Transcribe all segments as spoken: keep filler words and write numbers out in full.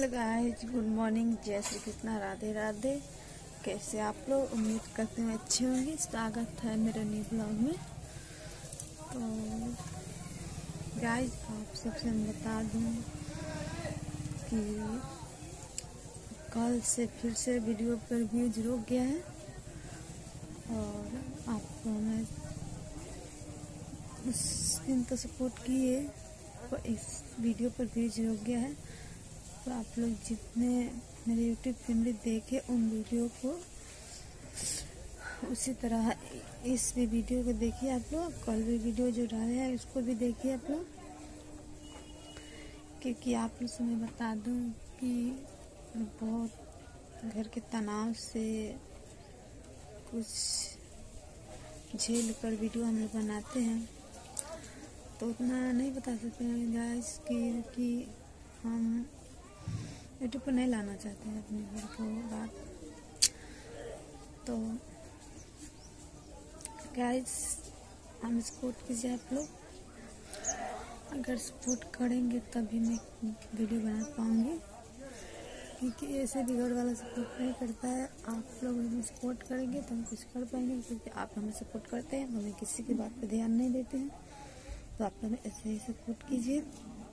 Hello guys, good morning, जय श्री कृष्णा, राधे राधे। कैसे आप लोग? उम्मीद करते हैं अच्छे होंगे। स्वागत है मेरे न्यू ब्लॉग में। तो गाइस, आप सबसे हम बता दूं कि कल से फिर से वीडियो पर व्यूज रुक गया है और आप लोगों ने उस दिन तो सपोर्ट किए, पर इस वीडियो पर व्यूज रुक गया है। तो आप लोग जितने मेरे यूट्यूब फैमिली देखे उन वीडियो को उसी तरह इस भी वीडियो को देखिए आप लोग। कल भी वीडियो जो डाले हैं उसको भी देखिए आप लोग, क्योंकि आप लोग से मैं बता दूं कि बहुत घर के तनाव से कुछ झेल कर वीडियो हम लोग बनाते हैं, तो उतना नहीं बता सकते हैं गाइस कि, कि हम यूट्यूब पर नहीं लाना चाहते हैं अपने घर को बात। तो गाइस, हम सपोर्ट कीजिए आप लोग। अगर सपोर्ट करेंगे तभी मैं वीडियो बना पाऊँगी, क्योंकि ऐसे भी घर वाला सपोर्ट नहीं करता है। आप लोग हमें सपोर्ट करेंगे तो हम कुछ कर पाएंगे, क्योंकि आप हमें सपोर्ट करते हैं, हमें किसी की बात पर ध्यान नहीं देते हैं। तो आप लोग ऐसे ही सपोर्ट कीजिए।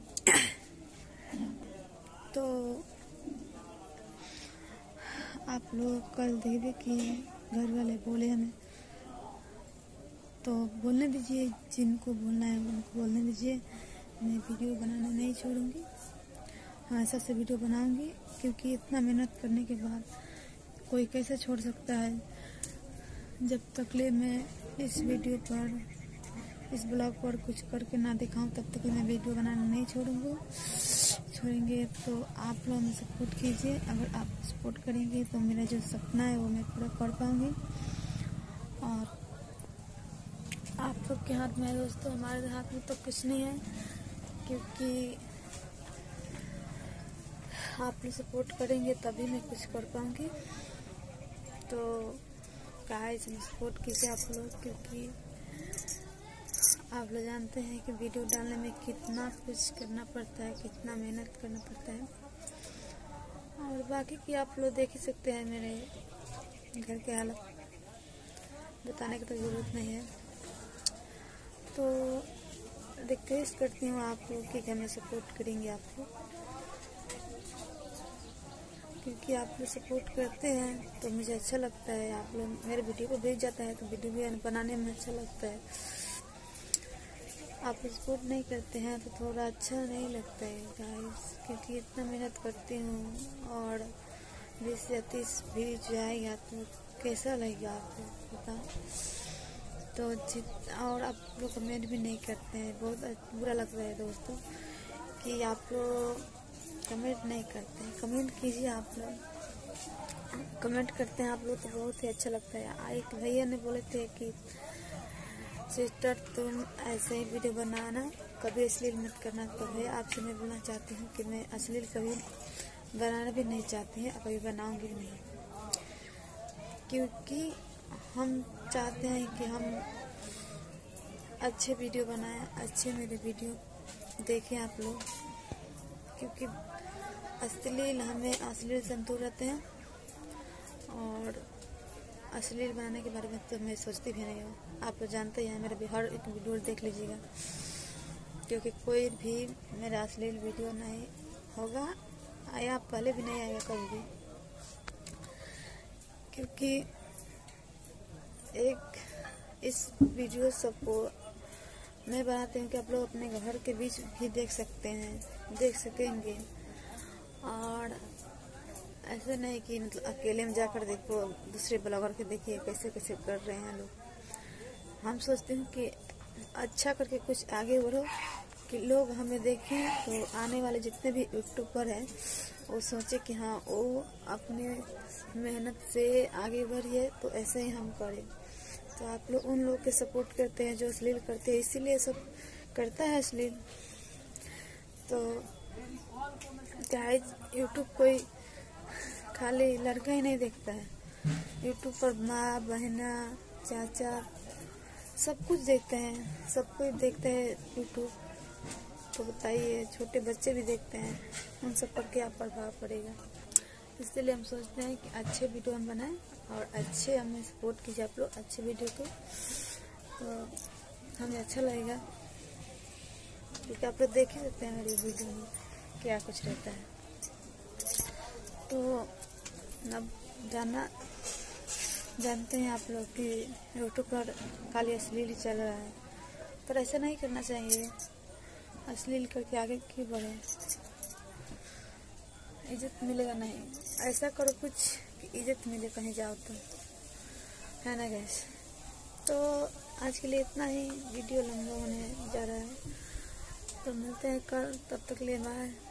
तो आप लोग कल देखे कि घर वाले बोले हमें, तो बोलने दीजिए, जिनको बोलना है उनको बोलने दीजिए। मैं वीडियो बनाना नहीं छोड़ूंगी, हमेशा से वीडियो बनाऊंगी, क्योंकि इतना मेहनत करने के बाद कोई कैसे छोड़ सकता है। जब तक ले मैं इस वीडियो पर, इस ब्लॉग पर कुछ करके ना दिखाऊं, तब तक मैं वीडियो बनाना नहीं छोड़ूंगी छोड़ेंगे तो आप लोग हमें सपोर्ट कीजिए। अगर आप सपोर्ट करेंगे तो मेरा जो सपना है वो मैं पूरा कर पाऊंगी। और आप लोग के हाथ में है दोस्तों, हमारे हाथ में तो कुछ नहीं है, क्योंकि आप लोग सपोर्ट करेंगे तभी मैं कुछ कर पाऊंगी। तो गाइस, सपोर्ट कीजिए आप लोग, क्योंकि आप लोग जानते हैं कि वीडियो डालने में कितना कुछ करना पड़ता है, कितना मेहनत करना पड़ता है। और बाकी की आप लोग देख ही सकते हैं, मेरे घर के हालत बताने की तो ज़रूरत नहीं है। तो रिक्वेस्ट करती हूँ आप लोग कि हमें सपोर्ट करेंगे आप लोग, क्योंकि आप लोग सपोर्ट करते हैं तो मुझे अच्छा लगता है। आप लोग मेरे वीडियो को भेज जाता है तो वीडियो भी बनाने में अच्छा लगता है। आप सपोर्ट नहीं करते हैं तो थोड़ा अच्छा नहीं लगता है गाइस, क्योंकि इतना मेहनत करती हूँ और बीस या तीस व्यूज आएगा तो कैसा लगेगा आपको पता। तो जित और आप लोग कमेंट भी नहीं करते हैं, बहुत बुरा लगता है दोस्तों कि आप लोग कमेंट नहीं करते हैं। कमेंट कीजिए, आप लोग कमेंट करते हैं आप लोग तो बहुत ही अच्छा लगता है। एक भैया ने बोले थे कि सिस्टर तुम ऐसे ही वीडियो बनाना, कभी अश्लील मत करना। तो भैया आपसे मैं बोलना चाहती हूँ कि मैं अश्लील कभी बनाना भी नहीं चाहती हूँ, कभी बनाऊंगी भी नहीं, क्योंकि हम चाहते हैं कि हम अच्छे वीडियो बनाएं, अच्छे मेरे वीडियो देखें आप लोग, क्योंकि अश्लील हमें अश्लील से दूर रहते हैं। और अश्लील बनाने के बारे में तो मैं सोचती भी नहीं हूँ। आप लोग जानते हैं, मेरे भी हर एक वीडियो देख लीजिएगा, क्योंकि कोई भी मेरा अश्लील वीडियो नहीं होगा, आया पहले भी नहीं आएगा कभी भी, क्योंकि एक इस वीडियो सबको मैं बनाती हूँ कि आप लोग अपने घर के बीच भी देख सकते हैं, देख सकेंगे। और ऐसे नहीं कि मतलब अकेले में जाकर देखो, दूसरे ब्लॉगर के देखिए कैसे कैसे कर रहे हैं लोग। हम सोचते हैं कि अच्छा करके कुछ आगे बढ़ो, कि लोग हमें देखें, तो आने वाले जितने भी यूट्यूबर हैं वो सोचे कि हाँ वो अपने मेहनत से आगे बढ़िए, तो ऐसे ही हम करें। तो आप लोग उन लोग के सपोर्ट करते हैं जो अश्लील करते हैं, इसीलिए सब करता है अश्लील। तो गाइस, यूट्यूब कोई खाली लड़का ही नहीं देखता है, यूट्यूब पर माँ, बहना, चाचा सब कुछ देखते हैं, सब कुछ देखते हैं यूट्यूब। को बताइए, छोटे बच्चे भी देखते हैं, उन सब पर क्या प्रभाव पड़ेगा। इसलिए हम सोचते हैं कि अच्छे वीडियो हम बनाएं और अच्छे हमें सपोर्ट कीजिए आप लोग अच्छे वीडियो को, तो हमें अच्छा लगेगा, क्योंकि आप लोग देख ही सकते हैं मेरी वीडियो में क्या कुछ रहता है। तो अब जाना जानते हैं आप लोग कि यूट्यूब पर खाली अश्लील चल रहा है, पर ऐसा नहीं करना चाहिए। अश्लील करके आगे क्यों बढ़े, इज्जत मिलेगा नहीं। ऐसा करो कुछ कि इज्जत मिले कहीं जाओ तो, है ना गैस। तो आज के लिए इतना ही, वीडियो लंबा होने जा रहा है, तो मिलते हैं कल, तब तक के लिए बाय।